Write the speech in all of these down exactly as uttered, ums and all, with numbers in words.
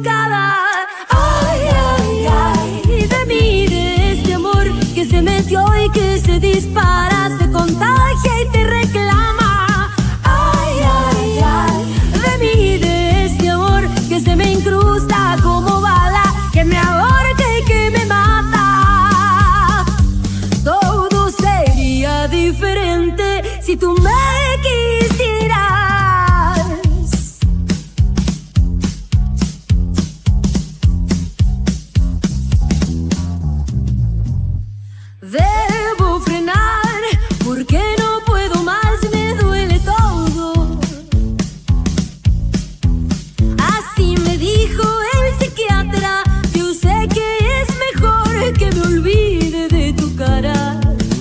picada. Ay, ay, ay, de mí, de este amor que se metió y que se dispara, se contagia y te reclama. Ay, ay, ay, de mí, de este amor que se me incrusta como bala, que me ahorca y que me mata. Todo sería diferente si tú me quisieras. Debo frenar porque no puedo más, me duele todo. Así me dijo el psiquiatra, yo sé que es mejor que me olvide de tu cara.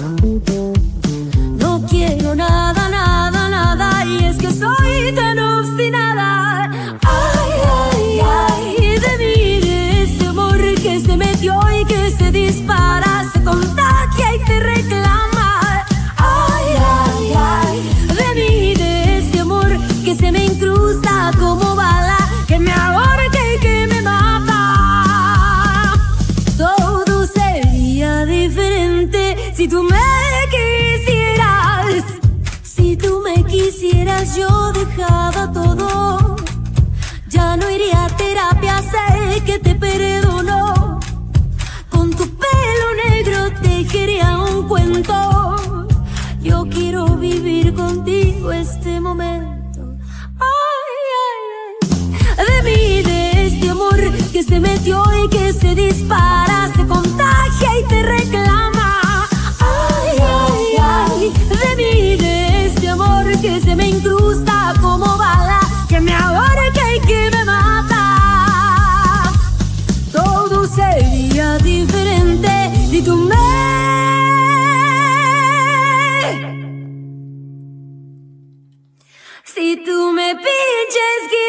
No quiero nada, nada, nada, y es que soy tan obstinada. Ay, ay, ay, de mí, de ese amor que se metió y que se dispara, se contagia y te reclama. Ay, ay, ay, de mí, de ese amor que se me incrusta como bala, que me ahorca y que me mata. Todo sería diferente si tú me quisieras. Si tú me quisieras, yo dejaba todo. Ya no iría a terapia, sé que te perdono. Con tu pelo negro tejería un cuento. Yo quiero vivir contigo este momento. Ay, ay, ay, de mí, de este amor que se metió y que se dispara, se contagia y te reclama. Ay, ay, ay, de mí, de este amor que se me incrusta como bala, que me ahorca y que me mata. Todo sería diferente si tú me... Si tú me pinches